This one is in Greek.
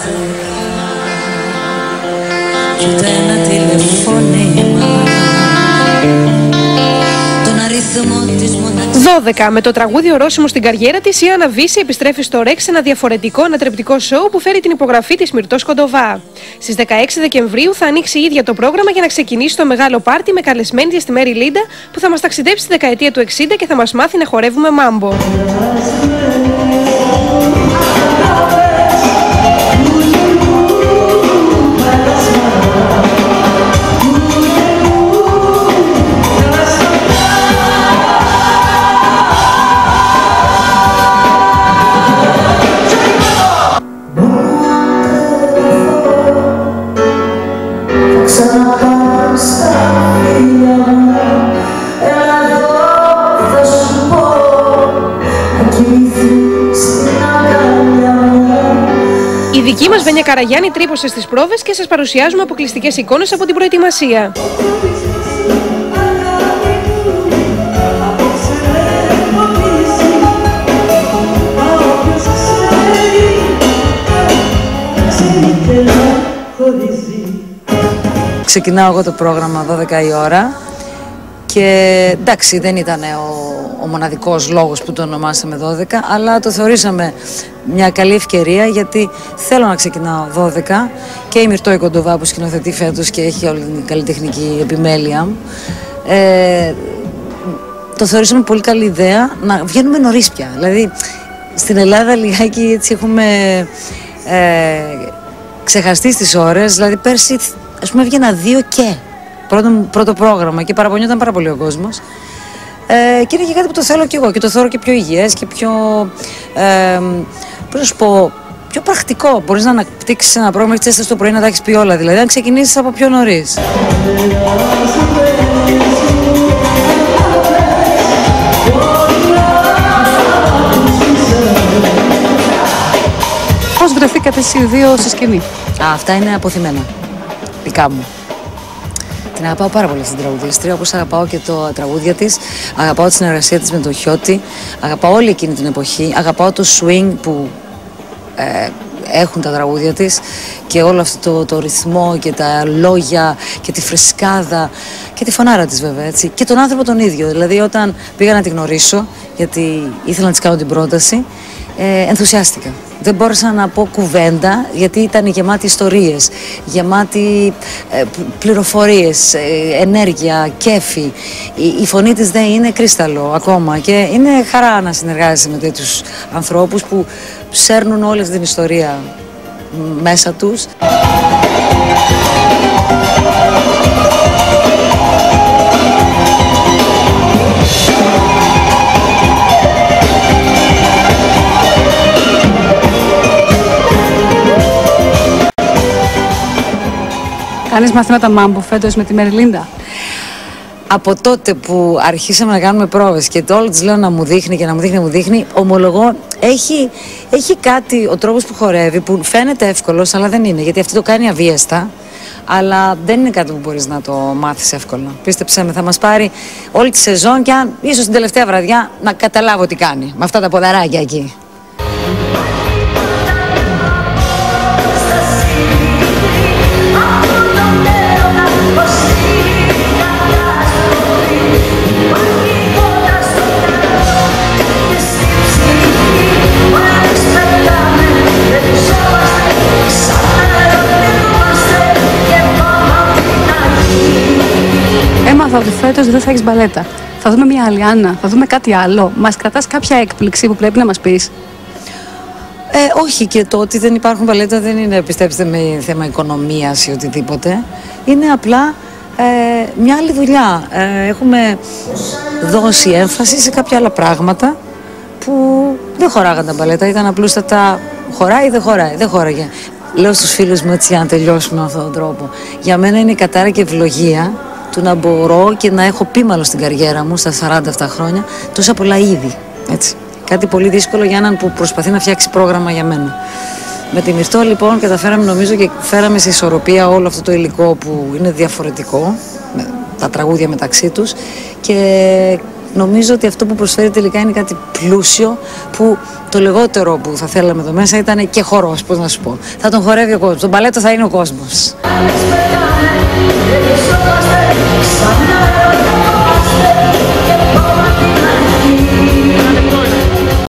κι ούτε ένα τηλεφώνημα. 12. Με το τραγούδι «Ορόσημο» στην καριέρα της, η Άννα Βύση επιστρέφει στο Ρεξ σε ένα διαφορετικό ανατρεπτικό σοου που φέρει την υπογραφή της Μυρτός Κοντοβά. Στις 16 Δεκεμβρίου θα ανοίξει η ίδια το πρόγραμμα για να ξεκινήσει το μεγάλο πάρτι με καλεσμένη της τη Μέρη Λίντα, που θα μας ταξιδέψει στη δεκαετία του 60 και θα μας μάθει να χορεύουμε μάμπο. Η δική μας Βένια Καραγιάννη τρύπωσε στις πρόβες και σας παρουσιάζουμε αποκλειστικές εικόνες από την προετοιμασία. Ξεκινάω εγώ το πρόγραμμα 12 η ώρα και εντάξει, δεν ήταν ο μοναδικός λόγος που το ονομάσαμε 12, αλλά το θεωρήσαμε μια καλή ευκαιρία, γιατί θέλω να ξεκινάω 12 και η Μυρτώ η Κοντοβά που σκηνοθετεί φέτος και έχει όλη την καλλιτεχνική επιμέλεια μου. Το θεωρήσαμε πολύ καλή ιδέα να βγαίνουμε νωρίς πια. Δηλαδή στην Ελλάδα λιγάκι έτσι έχουμε ξεχαστεί στις ώρες. Δηλαδή πέρσι ας πούμε έβγαινα 2 και πρώτο πρόγραμμα και παραπονιόταν πάρα πολύ ο κόσμος. Και είναι και κάτι που το θέλω κι εγώ και το θεωρώ και πιο υγιές και πιο, πώς να σου πω, πιο πρακτικό. Μπορείς να αναπτύξεις ένα πρόγραμμα και έτσι το πρωί να τα έχεις πει όλα, δηλαδή αν ξεκινήσεις από πιο νωρίς. Πώς βρεθήκατε εσείς οι δύο στη σκηνή? Αυτά είναι αποθυμένα, δικά μου. Την αγαπάω πάρα πολύ αυτή την τραγουδίστρια, όπως αγαπάω και τα τραγούδια της, αγαπάω τη συνεργασία της με τον Χιώτη, αγαπάω όλη εκείνη την εποχή, αγαπάω το swing που έχουν τα τραγούδια της και όλο αυτό το ρυθμό και τα λόγια και τη φρεσκάδα και τη φωνάρα της βέβαια, έτσι. Και τον άνθρωπο τον ίδιο, δηλαδή όταν πήγα να τη γνωρίσω, γιατί ήθελα να της κάνω την πρόταση, ενθουσιάστηκα. Δεν μπόρεσα να πω κουβέντα, γιατί ήταν γεμάτη ιστορίες, γεμάτη πληροφορίες, ενέργεια, κέφι. Η φωνή της δεν είναι κρίσταλο ακόμα και είναι χαρά να συνεργάζεσαι με τέτοιους ανθρώπους που σέρνουν όλη αυτή την ιστορία μέσα τους. Κάνεις μαθήματα μάμπο φέτος με τη Μέρη Λίντα? Από τότε που αρχίσαμε να κάνουμε πρόβες και όλο της λέω να μου δείχνει και να μου δείχνει, ομολογώ, έχει κάτι ο τρόπος που χορεύει που φαίνεται εύκολος, αλλά δεν είναι, γιατί αυτή το κάνει αβίαστα, αλλά δεν είναι κάτι που μπορείς να το μάθεις εύκολα. Πίστεψέ με, θα μας πάρει όλη τη σεζόν και αν ίσως την τελευταία βραδιά να καταλάβω τι κάνει, με αυτά τα ποδαράκια εκεί. Έμαθα ότι φέτος δεν θα έχεις μπαλέτα. Θα δούμε μια άλλη Άννα, θα δούμε κάτι άλλο. Μας κρατάς κάποια έκπληξη που πρέπει να μας πεις? Όχι, και το ότι δεν υπάρχουν μπαλέτα δεν είναι, πιστέψτε με, θέμα οικονομίας ή οτιδήποτε. Είναι απλά μια άλλη δουλειά. Έχουμε δώσει έμφαση σε κάποια άλλα πράγματα που δεν χωράγαν τα μπαλέτα. Ήταν απλούστατα χωράει ή δεν χωράει, δεν χώραγε. Λέω στους φίλους μου έτσι, για να τελειώσουμε με αυτόν τον τρόπο. Για μένα είναι η κατάρα και ευλογία του να μπορώ και να έχω πίμαλο στην καριέρα μου στα 47 χρόνια τόσα πολλά είδη. Έτσι. Κάτι πολύ δύσκολο για έναν που προσπαθεί να φτιάξει πρόγραμμα για μένα. Με τη Μυρτώ λοιπόν καταφέραμε, νομίζω, και φέραμε σε ισορροπία όλο αυτό το υλικό που είναι διαφορετικό, τα τραγούδια μεταξύ τους, και νομίζω ότι αυτό που προσφέρει τελικά είναι κάτι πλούσιο, που το λιγότερο που θα θέλαμε εδώ μέσα ήταν και χορός, πώς να σου πω. Θα τον χορεύει ο κόσμος. Το μπαλέτο θα είναι ο κόσμος.